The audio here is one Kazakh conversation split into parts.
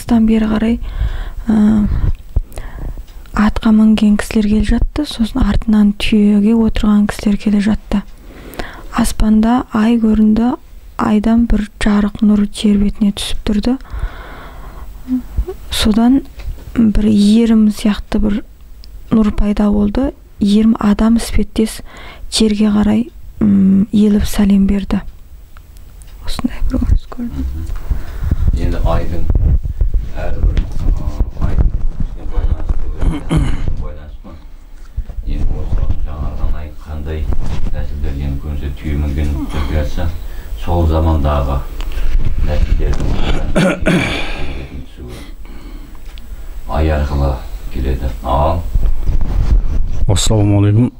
алыстан бері қарай атқа мінген кісілер келе жатты, сосын артынан түйеге отырған кісілер келе жатты. Аспанда ай көрінді, айдан бір жарық нұр жер бетіне түсіп тұрды. Содан бір ерім сияқты бір нұр пайда болды. Ерім адам іспеттес жерге қарай еліп сәлем берді. Осындай бір көрініс көрдім. Енді айдың әрбір байланысты. Енді осы жаңарған ай қандай нәсілдерден көрінсе түйемінген жатса, сол замандағы нәсілдердің ай арқылы келеді. Ал Ассалаумағалейкум.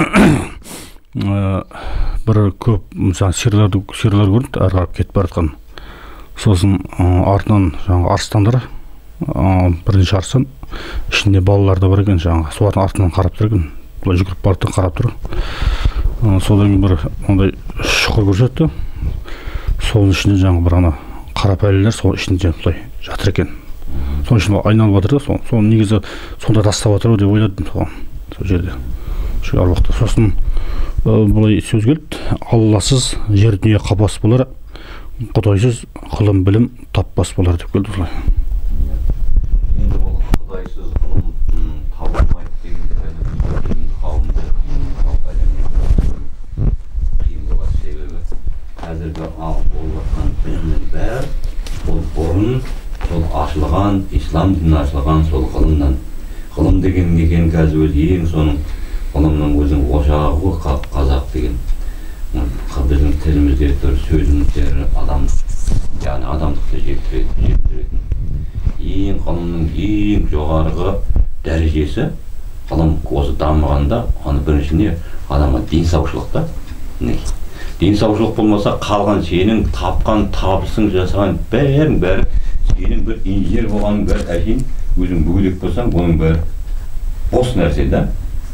Бір көп сиырлар көрінді, ары қарап кетіп бара жатқан. Сосын артынан жаңағы арыстандар, бірінші арыстан, ішінде балалар да бар екен, жаңағы солардың артынан қарап тұр екен, былай жүгіріп барып тұр, қарап тұр. Содан кейін бір ондай шұқыр көрсетті. Соның ішінде жаңағы бір ана қарапайымдар сол ішінде былай жатыр екен. Соның ішінде айналып жатыр да, соны негізі сонда тастап жатыр деп ойладым соған, сол жерде. Şu Allah'ta sosun bulay söz geldi. Allahsız yer dünya kapas bular, Kudaysız kılım bilim tappas bular dep geldi solay. Endi bol Kudaysız kılım tapılmayıp degende kavimde kıyım bolat sebebi hazırda болып жатқан білімнің бәрі ол бұрын сол ашылған, ислам діні ашылған сол ғылымнан. Ғылым деген не екен қазір өзі ең соның ғылымның өзінің ошағы қазақ деген. Біздің тілімізде тұр сөзіміздері яғни адамдықты жеткізетін. Ең ғылымның ең жоғарғы дәрежесі ғылым осы дамығанда оны біріншіне адамға денсаушылық та. Денсаушылық болмаса қалған сенің тапқан табысың жасаған бәрі сенің бір инженер болғаның бәрі әшейін өзің мүгедек болсаң оның бәрі бос нәрсе да.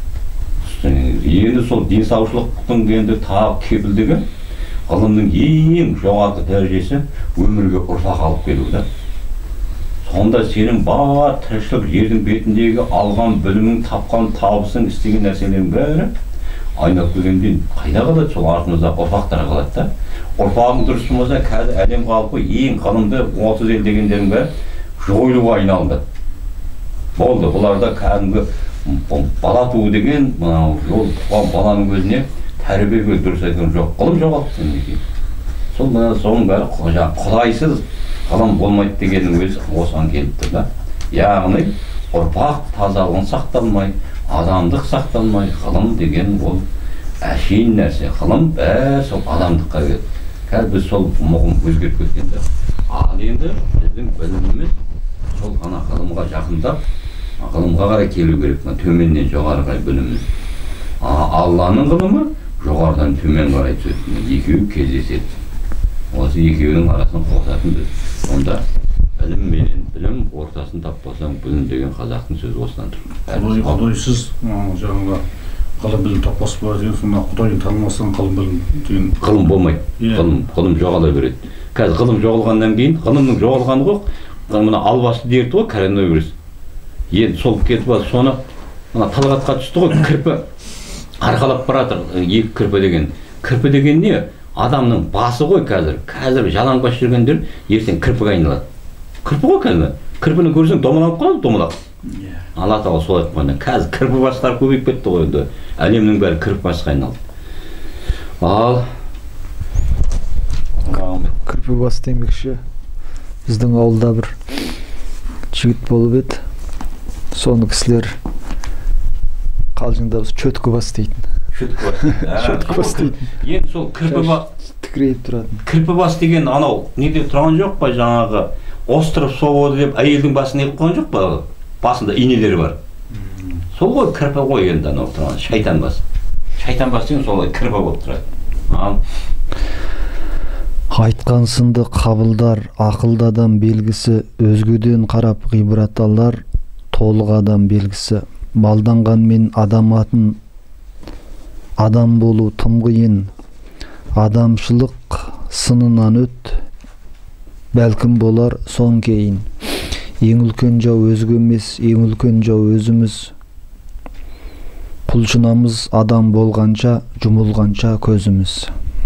Енді сол денсаушылықтың енді тағы кепілдігі ғылымның ең жоғарғы дәрежесі өмірге ұрпақ алып келу да. Сонда сенің бар тіршілік жердің бетіндегі алған білімің, тапқан табысың, істеген нәрселерің бәрі айналып келгенде қайда қалады? Сол артымызда ұрпақтар қалады да. Ұрпағың дұрыс болмаса қазір әлем халқы ең ғылымды 30 ел дегендердің бәрі жойылуға айналды. Болды, бұларда кәдімгі бала туу деген жол туған баланың өзіне тәрбиеге дұрыс айтқан жоқ. Ғылым жоғалтты неге? Сол соның бәрі құдайсыз ғылым болмайды дегеннің өзі осыған келіп тұр да. Яғни ұрпақ тазалығын сақталмай, адамдық сақталмай, ғылым деген ол әшейін нәрсе. Ғылым бәрі сол адамдыққа келеді. Қазір біз сол мұғым өзгеріп кеткенде. Ал енді біздің біліміміз сол ғана ғылымға жақындап, ғылымға қарай келу керек. Төменнен жоғарыға біліміміз. Алланың ғылымы жоғарыдан төмен қарай түседі. Екеуі кездеседі. Осы екеуінің арасын қосатын біз. Онда білім менен білім ортасын таппасаң білім деген қазақтың сөзі осыдан тұр. Құдайсыз жаңағы ғылым білім таппас болады деген, сонда Құдайды танымасаң ғылым білім деген ғылым болмайды. Ғылым жоғала береді. Қазір ғылым жоғалғаннан кейін, ғылымның жоғалғаны ғой, мына албасты дерті ғой, коронавирус. Енді сол кетіп алып, соны талғатқа түсті ғой, кірпі арқалап баратыр, екі кірпі деген. Кірпі деген не? Адамның басы ғой қазір. Қазір жалаңбас жүргендер ертең кірпіге айналады. Кірпі ғой қазір. Кірпіні көрсең домаланып қалады, домалақ. Алла тағала солай айтып қойды. Қазір кірпі бастар көбейіп кетті ғой енді. Әлемнің бәрі кірпі басқа айналды. Ал кірпі бас демекші біздің ауылда бір жігіт болып еді. Соны кісілер қалжыңдап чөткі бас дейтін. Шөткі бас дейтін. Енді сол кірпі бас тікірейіп тұратын. Кірпі бас деген анау не деп тұрған жоқ па, жаңағы остров соводы деп әйелдің басын егіп қойған жоқ па? Басында инелері бар. Сол ғой кірпі ғой енді анау тұрған шайтан бас. Шайтан бас деген солай кірпі болып тұрады. Айтқан сынды қабылдар, ақылды адам белгісі, өзгеден қарап ғибрат алар, толық адам белгісі. Малданғанмен адам атын адам болу тым қиын, адамшылық сынынан өт, бәлкім болар сон кейін. Ең үлкен жау өзге емес, ең үлкен жау өзіміз. Құлшынамыз адам болғанша, жұмылғанша көзіміз.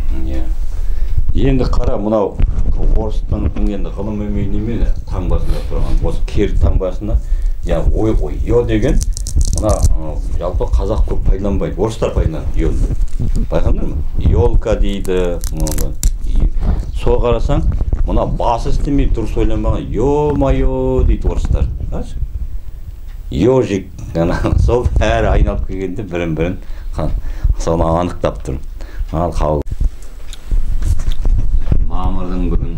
Енді қара, мынау орыстың енді ғылым немене таңбасында тұрған, осы кер таңбасында, йо деген, мына жалпы қазақ көп пайдаланбайды, орыстар пайдаланады йолды. Байқадыңдар ма? Йолка дейді. Сол қарасаң, мына басы істемей дұрыс ойланбаған, йо-майо дейді орыстар. Йожик, сол әрі айналып келгенде бірін-бірін соны анықтап тұр. Ал қабыл. Мамырдың бүгін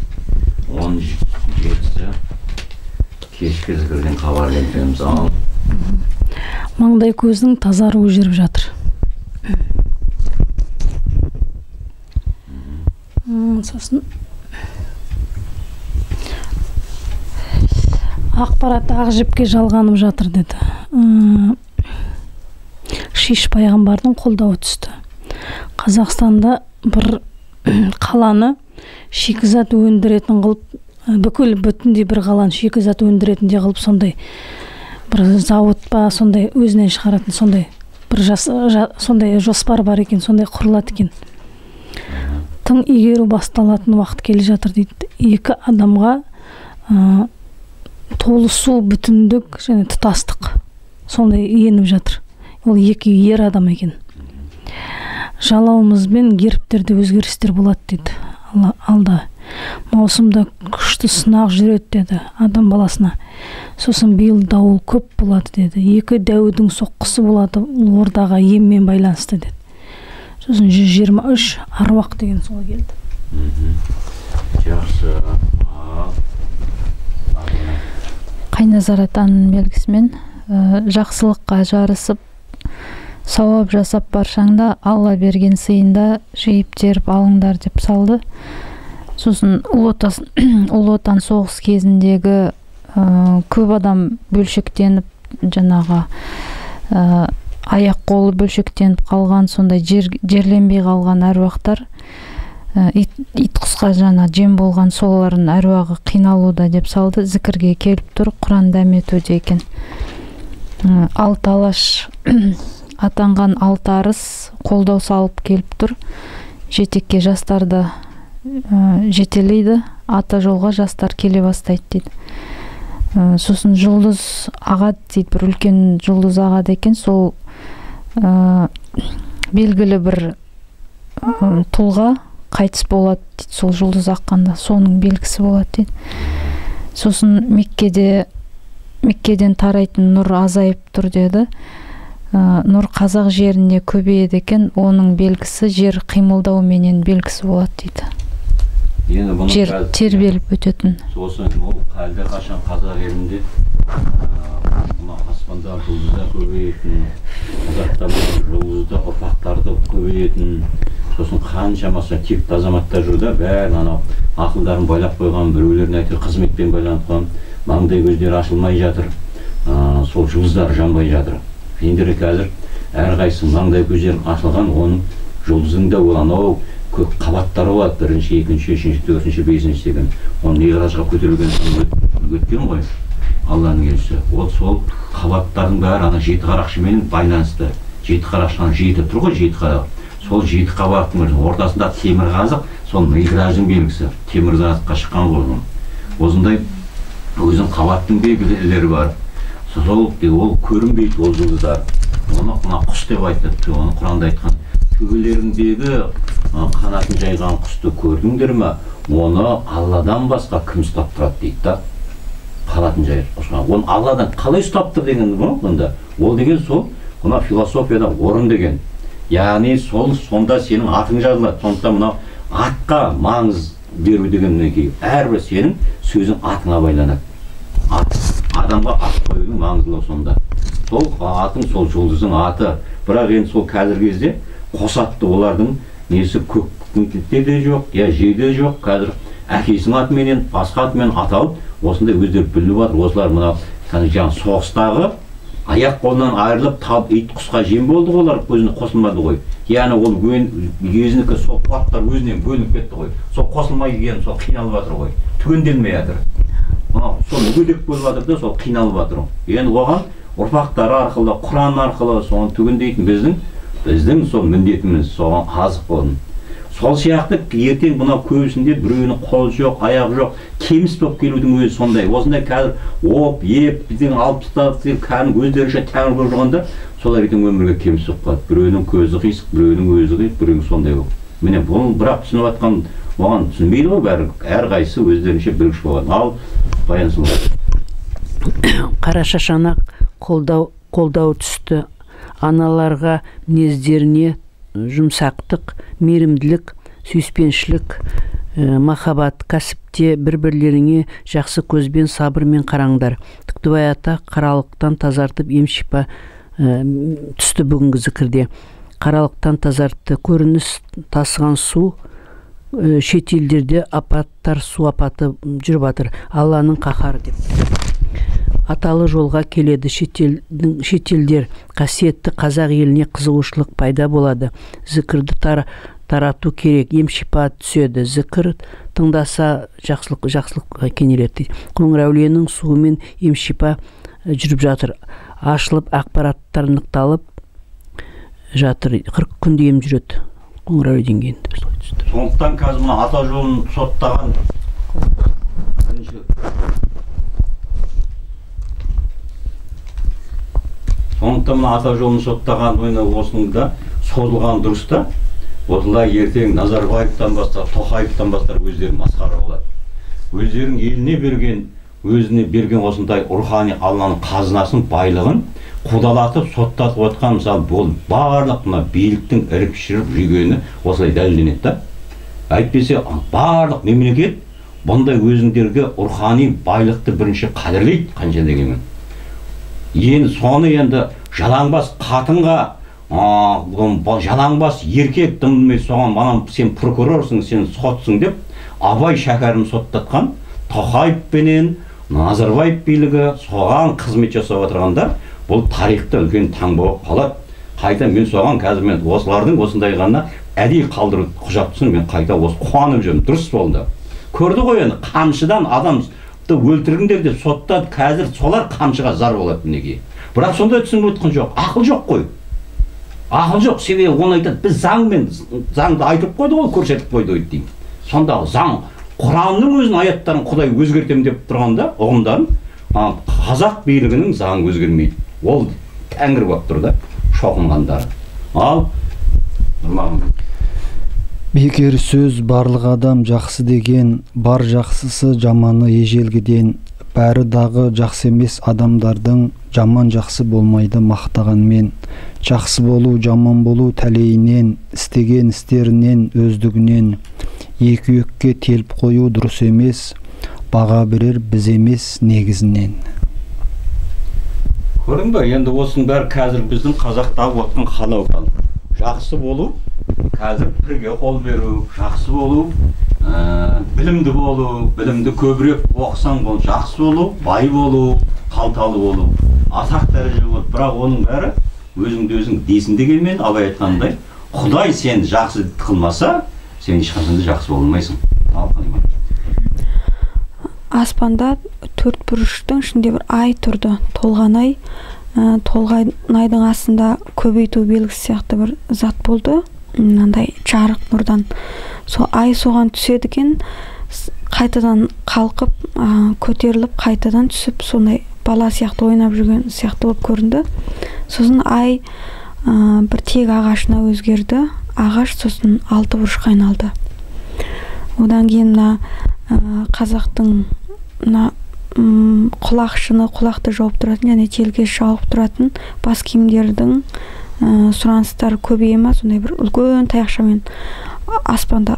17-сі кешкі зікірден хабар келтіреміз. Маңдай көздің тазаруы жүріп жатыр. Сосын ақпарат ақ жіпке жалғанып жатыр деді. Шиш пайғамбардың қолдауы түсті. Қазақстанда бір қаланы шикізат өндіретін қылып, бүкіл бүтіндей бір қаланы шикізат өндіретінде қылып, сондай бір зауыт па, сондай өзінен шығаратын сондай бір сондай жоспар бар екен, сондай құрылады екен. Тың игеру басталатын уақыт келе жатыр дейді. 2 адамға толысу, бүтіндік және тұтастық сондай еніп жатыр. Ол 2 ер адам екен. Жалауымызбен гербтерде өзгерістер болады дейді. Алда маусымда күшті сынақ жүреді деді адам баласына. Сосын биыл дауыл көп болады деді. 2 дәуірдің соққысы болады, ордаға еммен байланысты деді. Сосын 123 аруақ деген сол келді. Жақсы. Қайназар атаның белгісімен жақсылыққа жарысып, сауап жасап баршаңда Алла берген сыйында жиып теріп алыңдар деп салды. Сосын Ұлы Отан соғыс кезіндегі көп адам бөлшектеніп, жаңағы аяқ қолы бөлшектеніп қалған, сондай жерленбей қалған әруақтар, ит құсқа жана жем болған солардың әруағы қиналуда деп салды. Зікірге келіп тұр, Құран дәметуде екен. Алты алаш атанған 6 арыс қолдау салып келіп тұр. Жетекке жастарды жетелейді, ата жолға жастар келе бастайды дейді. Сосын Жұлдыз аға дейді, бір үлкен Жұлдыз аға екен, сол белгілі бір тұлға қайтыс болады дейді, сол жұлдыз аққанда соның белгісі болады дейді. Сосын Меккеден тарайтын нұр азайып тұр деді. Нұр қазақ жеріне көбейеді екен, оның белгісі жер қимылдау менен белгісі болады дейді. Жер тербеліп өтетін. Сосын ол қалды қашан қазақ елінде аспанда жұлдызда көбейетін, қазақтан жұлдызда ұрпақтарды көбейетін, сосын қаншамасы текті азаматтар жүрді, бәрін анау ақылдарын байлап қойған, біреулерін әйтеуір қызметпен байланып қойған, маңдай көздері ашылмай жатыр, сол жұлдыздар жанбай жатыр. Ендері қазір әрқайсысы маңдай көздерін ашылған, оның жұлдызында ол анау көп қабаттары болады, 1-ші, 2-ші, 3-ші, 4-ші, 5-ші деген. Оның миғражға көтерілген өткен ғой, Алланың елшісі. Ол сол қабаттардың бәрі ана 7 қарақшымен байланысты. 7 қарақшының 7 тұр ғой, 7 қарақ. Сол 7 қабаттың ортасында темір қазық, сол миғраждың белгісі. Темір қазыққа шыққан ғой. Осындай өзінің қабаттың белгілері бар. Сол ол көрінбейді, ол жұлдыздар. Оны құс деп айтады, оны Құранда айтқан. Төбелеріндегі қанатын жайған құсты көрдіңдер ме? Оны Алладан басқа кім ұстап тұрады дейді да. Қанатын жайып. Оны Алладан қалай ұстап тұр деген бұнда. Ол деген сол, мына философияда орын деген. Яғни сол сонда сенің атың жазылады. Сондықтан мына атқа маңыз беру дегеннен кейін әрбір сенің сөзің атыңа байланады. Адамға ат қоюдың маңыздылығы сонда. Сол атың сол жұлдыздың аты. Бірақ енді сол қазіргі кезде қосатты олардың несі көкте де жоқ, жерде жоқ. Қазір әкесінің атыменен, басқа атымен аталып, осындай өздері білініп жатыр. Осылар мына соғыстағы аяқ қолынан айырылып, ит құсқа жем болды олар, өзіне қосылмады ғой. Яғни ол өзінікі сол қуаттар өзінен бөлініп кетті ғой. Сол қосылмай келген, сол қиналып жатыр ғой. Түгенделмей жатыр. сол мүгедек болып жатыр да, сол қиналып жатыр. Енді оған ұрпақтары арқылы, Құран арқылы соны түгендейтін біздің сол міндетіміз, соған азық болсын. Сол сияқты ертең мына көбісінде біреуінің қол жоқ, аяқ жоқ, кеміс болып келудің өзі сондай. Осындай қазір оп, еп, біздің алып тастап, кәдімгі өздерінше тәңір болып жүргенде, солар ертең өмірге кеміс болып қалады. Біреуінің көзі қисық, біреуінің өзі қисық, біреуінің сондай болып. Міне бұл бірақ түсініп жатқан, оған түсінбейді ғой бәрі, әрқайсысы өздерінше білгіш болған. Ал Баянсұлу. Қарашашанақ қолдау түсті. Аналарға мінездеріне жұмсақтық, мейірімділік, сүйіспеншілік, махаббат, кәсіпте бір-бірлеріңе жақсы көзбен, сабырмен қараңдар. Тіктібай ата қаралықтан тазартып ем-шипа түсті бүгінгі зікірде. Қаралықтан тазартты, көрініс тасыған су, шет елдерде апаттар, су апаты жүріп жатыр. Алланың қаһары деп. Аталы жолға келеді шетелдер, қасиетті қазақ еліне қызығушылық пайда болады. Зікірді тарату керек, ем-шипа түседі. Зікір тыңдаса жақсылыққа кенеледі. Қоңыр әулиенің суымен ем-шипа жүріп жатыр. Ашылып, ақпараттар нықталып жатыр. 40 күнде ем жүреді. Қоңыр әулиеден кейін. Сондықтан қазір мына ата жолын соттаған Сондықтан мына ата жолын соттаған осының да созылған дұрыс та, осылай ертең Назарбаевтан бастап, Тоқаевтан бастап өздері масқара болады. Өздерінің еліне берген, өзіне берген осындай рухани Алланың қазынасын, байлығын қудалатып, соттатып отқан, мысалы, бұл барлық мына биліктің іріп-шіріп жүргені осылай дәлелденеді да. Әйтпесе барлық мемлекет бұндай өзіңдерге рухани байлықты бірінші қадірлейді, қанша дегенмен. Енді соны енді жалаңбас қатынға, жалаңбас еркек дымдымай соған, манам сен прокурорсың, сен сотсың деп, Абай шәкәрін соттатқан, Тоқаев пенен Назарбаев билігі соған қызмет жасап отырғандар, бұл тарихта үлкен таң болып қалады. Қайта мен соған қазір мен осылардың осындай ғана әдейі қалдырып құжаттысын мен қайта осы қуанып жүрмін. Дұрыс болды. Көрді ғой енді қамшыдан адамды өлтіргендер деп соттады, қазір солар қамшыға зар болады мінекей. Бірақ сондай түсініп отқан жоқ. Ақыл жоқ қой. Ақыл жоқ. Себебі оны айтады, біз заңды айтып қойды, ол көрсетіп қойды дейді. Сондағы заң, Құранның өзінің аяттарын Құдай өзгертем деп тұрғанда, ұғымдарын, қазақ билігінің заңы өзгермейді. Ол тәңір болып тұр да, шоқынғандары. Ал Бекер сөз барлық адам жақсы деген, бар жақсысы жаманы ежелгіден, бәрі дағы жақсы емес адамдардың жаман жақсы болмайды мақтағанмен. Жақсы болу, жаман болу тәлейінен, істеген істерінен, өздігінен, екі өкке теліп қою дұрыс емес, баға берер біз емес негізінен. Көрдің бе, енді осының бәрі қазір біздің қазақтағы отқан қалау қал. Жақсы болу, қазір бірге қол беру, жақсы болу, білімді болу, білімді көбірек оқысаң бол, жақсы болу, бай болу, қалталы болу, атақ дәреже болу. Бірақ оның бәрі өзіңді өзің десінде келмейді. Абай айтқандай, Құдай сен жақсы қылмаса, сен ешқашанда жақсы болмайсың. Аспанда төрт бұрыштың ішінде бір ай тұрды, толған ай. Толған айдың астында көбейту белгісі сияқты бір зат болды, мынандай жарық нұрдан. Сол ай соған түседі екен, қайтадан қалқып, көтеріліп, қайтадан түсіп, сондай бала сияқты ойнап жүрген сияқты болып көрінді. Сосын ай бір тек ағашына өзгерді, ағаш сосын алты бұрышқа айналды. Одан кейін қазақтың құлақшыны, құлақты жауып тұратын, және телге жауып тұратын бас киімдердің сұраныстары көбейе ма, сондай бір үлкен таяқшамен аспанда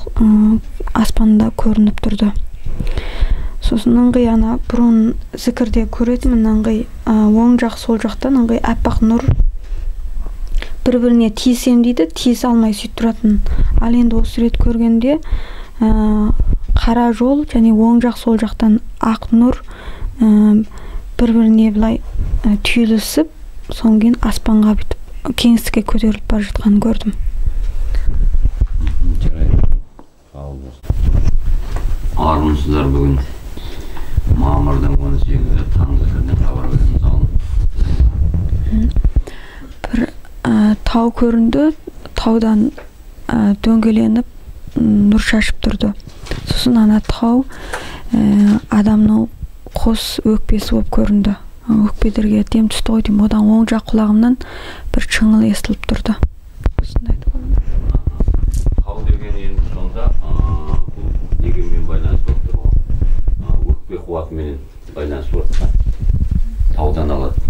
көрініп тұрды. Сосын ыңғай бұрын зікірде көретінмін, ыңғай оң жақ сол жақтан ыңғай аппақ нұр бір-біріне тиісем дейді, тиіс алмай сөйтіп тұратын. Ал енді осы рет көргенде қара жол және оң жақ сол жақтан ақ нұр бір-біріне былай түйілісіп, содан кейін аспанға бүйтіп кеңістікке көтеріліп бара жатқанын көрдім. Армысыздар бүгін. мамырдың 18-і таңсәріден хабар береміз алын. Бір тау көрінді, таудан дөңгеленіп нұр шашып тұрды. Сосын ана тау адамның қос өкпесі болып көрінді. Өкпелерге дем түсті ғой деймін. Одан оң жақ құлағымнан бір шыңыл естіліп тұрды. Тау деген енді сонда дегенмен байланысты болып тұр ғой. Өкпе қуатымен байланысты болып тұр. Таудан алады.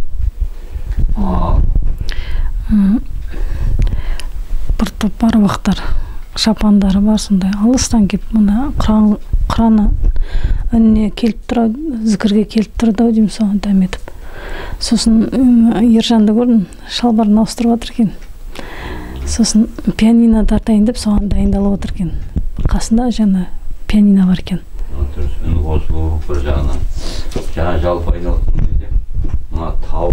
Бір топ бар уақыттар, шапандары бар сондай. Алыстан келіп, мына қыраны үніне келіп тұрады, зікірге келіп тұрады деймін, соған дәметіп. Сосын Ержанды көрдім, шалбарын ауыстырып отыр екен. Сосын пианино тартайын деп, соған дайындалып отыр екен. Қасында жаңа пианино бар екен. Үн қосылу бір жағынан. Жаңа жалпы айналықтың кезде, мына тау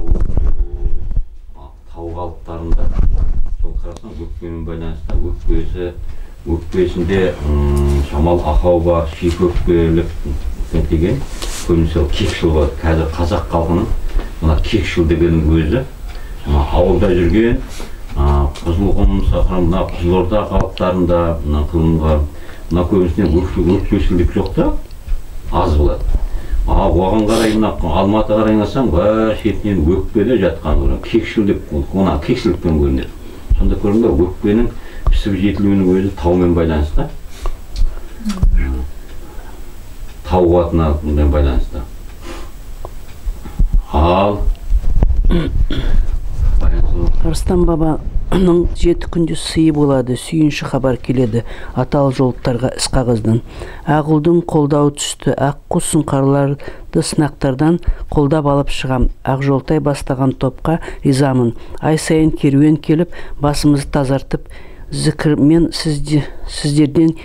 қалыптарында сол қарасаң өкпемен байланысты, өкпесінде шамал ақау бар, шиек өкпелік деген көбінесе кекшіл бар. Қазір қазақ халқының мына кекшіл дегеннің өзі ауылда жүрген Қызылқұм, Сахрам, мына Қызылорда халықтарында мына көбінесінен өкпешілдік жоқ та аз болады. Оған қарай Алматы қарайнасаң бар шетінен өкпеде жатқан кекшілдік, ona кекшілікпен көрінеді. Сонда көріңдер өкпенің пісіп жетілуінің өзі таумен байланысты. Тау қуатымен байланысты. Ал Арыстан бабаның 7 күнде сыйы болады, сүйінші хабар келеді. Аталы жолықтарға іс қағаздан. Ағылдың қолдауы түсті. Аққу сұңқарларды сынақтардан қолдап алып шығам. Ақжолтай бастаған топқа ризамын. Ай сайын керуен келіп, басымызды тазартып, зікірмен сендерден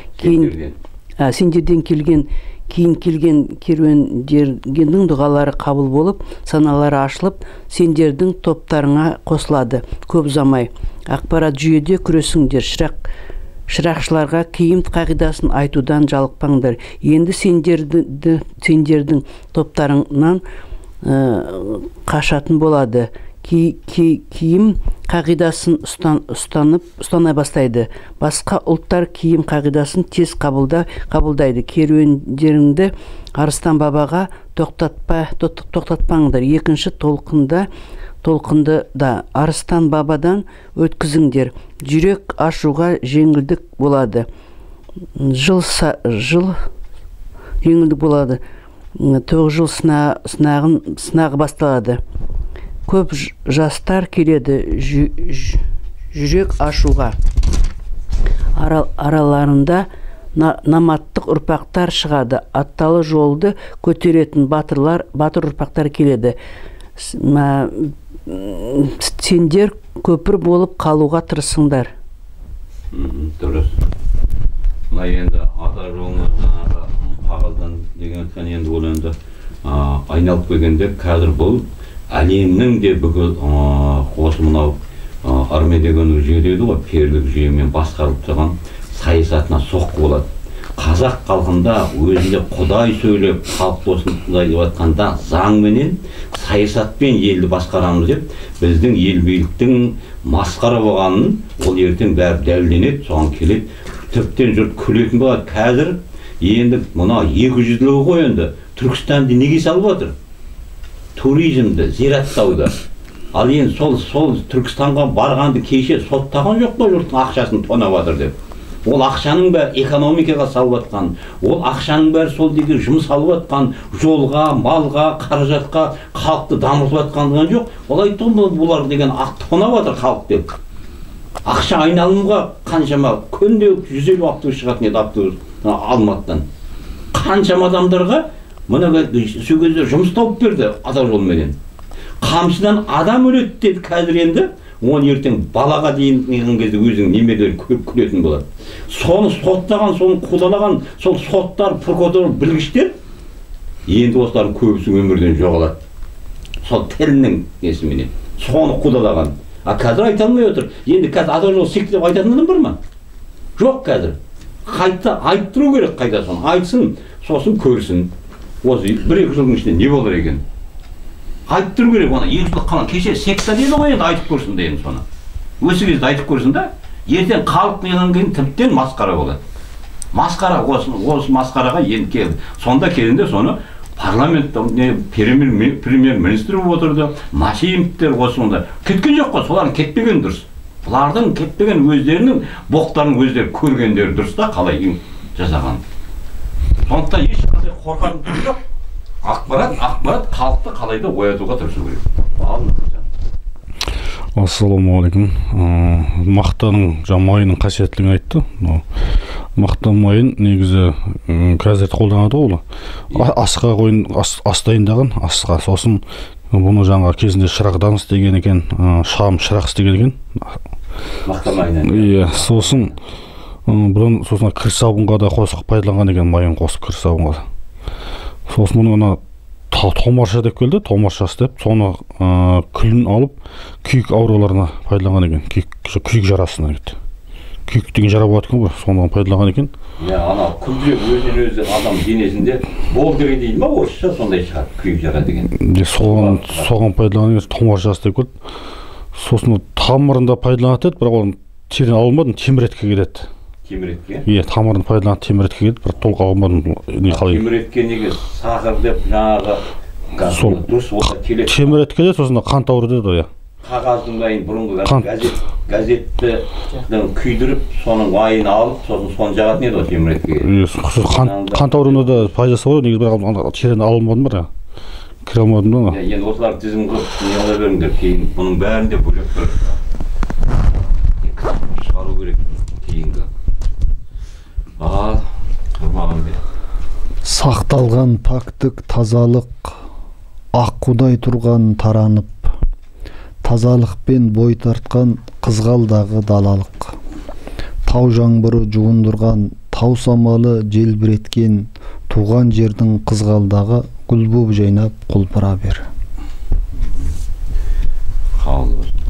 келген керуендердің дұғалары қабыл болып, саналары ашылып, сендердің топтарыңа қосылады. Көп ұзамай ақпарат жүйеде күресіңдер. Шырақшыларға киім қағидасын айтудан жалықпаңдар. Енді сендердің топтарыңнан қашатын болады. Киім қағидасын ұстана бастайды. Басқа ұлттар киім қағидасын тез қабылдайды. Керуендеріңді Арыстан бабаға тоқтатпаңдар. Екінші толқынды да Арыстан бабадан өткізіңдер. Жүрек ашуға жеңілдік болады. Жыл жеңілдік болады. 9 жыл сынағы басталады. Көп жастар келеді жүрек ашуға. Араларында наматтық ұрпақтар шығады. Атталы жолды көтеретін батыр ұрпақтар келеді. Сендер көпір болып қалуға тырысыңдар. Дұрыс. Мына енді ата жолына жаңағы қағаздан деген енді ол енді айналып келгенде қазір бұл әлемнің де бүкіл осы мынау армия деген жүйе дейді ғой, перлік жүйемен басқарылып тұрған саясатына соққы болады. Қазақ халқында өзінде Құдай сөйлеп халық осындай деп жатқанда заңменен саясатпен елді басқарамыз деп біздің ел биліктің масқара болғанын ол ертең бәрі дәлелденеді, соған келеді. Тіптен жұрт күлетін болады. Қазір енді мына 200-лігі ғой енді Түркістанды неге салып отыр? Туризмді, зираттауды. Ал енді сол Түркістанға барғанды кеше соттаған жоқ па жұрттың ақшасын тонап жатыр деп. Ол ақшаның бәрі экономикаға салып жатқан, ол ақшаның бәрі сол деге жұмсалып жатқан, жолға, малға, қаражатқа халықты дамытып жатқандығы жоқ. Ол айтты ғой бұлар деген тонап жатыр халық деп. Ақша айналымға қаншама күнде 150 автобус шығатын еді автобус Алматыдан. Қаншама адамдарға мына сөзге жұмыс тауып берді ата жолменен. Қамшыдан адам өледі деді қазір енді. Оны ертең балаға дейін неғын кезде өзінің немелері күлетін болады. Соны соттаған, соны қудалаған, сол соттар, прокурор, білгіштер енді осылардың көбісі өмірден жоғалады. Сол тілінің несіменен. Соны қудалаған. Қазір айта алмай отыр. Енді қазір ата жол секті деп айтатын адам бар ма? Жоқ қазір. Қайта айттыру керек қайда соны. Айтсын, сосын көрсін. осы 1-2 жылдың ішінде не болар екен? Айтып тұру керек, оны 2 жыл қалған кеше секта деді ғой, енді айтып көрсін де енді соны. Осы кезде айтып көрсін да, ертең халық миған кейін тіптен масқара болады. Масқара, осы масқараға енді келді. Сонда келінде соны парламентта премьер-министр болып отырды, Машимовтер осы онда кеткен жоқ қой, солардың кетпеген дұрыс. Бұлардың кетпеген өздерінің боқтарын өздері көргендері дұрыс та, қалай жасаған. Сондықтан ешқандай қорқатын түрі жоқ. Ақпарат халықты қалайда оятуға тырысу керек. Ассалаумағалейкум. Мақтаның майының қасиеттілігін айтты. Мақта майын негізі қазір қолданады ғой. Асқа қойын, ас дайындаған асқа. Сосын бұны жаңа кезінде шырағдан істеген екен, шам шырақ істеген екен. Мақта майынан. Иә, сосын бұдан сосын кір сабынға да қосып пайдаланған екен, майын қосып кір сабынға. Сосын мұны томарша деп келді, томарша істеп, соны күлін алып, күйік ауруларына пайдаланған екен, күйік жарасына кетті. Күйік деген жара болады екен ғой, соны пайдаланған екен. Ана күлдірек өзінен-өзі адам денесінде бол деген дейді ма, орысша сондай шығады, күйік жара деген. Соған пайдаланған екен, томарша істеп келді. Сосын тамырында пайдаланады еді, бірақ оны терең алынбадым, теміретке кетеді. Теміретке? Иә, тамырын пайдаланып теміретке кетіп, бір толық алынбадым. Теміретке неге сахар деп жаңағы дұрыс ода келеді. Теміретке де сосын қант ауру деді ғой. Қағаздың дайын бұрынғы газетті күйдіріп, соның уайын алып, соны жағатын еді ғой теміретке. Қант ауруына да пайдасы бар, негізі бірақ терең алынбадым бар. Кіре алмадым да. Енді осылар тізім қылып не қыла беріңдер, кейін бұның бәрінде бөлек бір шығару керек кейінгі. Сақталған пактік тазалық, аққудай тұрған таранып, тазалықпен бой тартқан қызғалдағы далалық. Тау жаңбыры жуындырған, тау самалы желбіреткен, туған жердің қызғалдағы гүл боп жайнап құлпыра бер. Қаулы